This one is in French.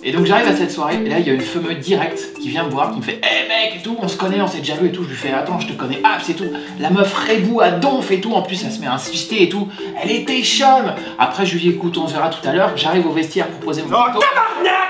Et donc j'arrive à cette soirée, et là il y a une fameuse directe qui vient me voir, qui me fait hey mec et tout, on se connaît, on s'est déjà vu et tout. Je lui fais attends, je te connais, c'est tout. La meuf rébou à donf et tout, en plus elle se met à insister et tout. Elle était chum. Après je lui dis écoute, on se verra tout à l'heure. J'arrive au vestiaire pour poser mon Oh tabarnak!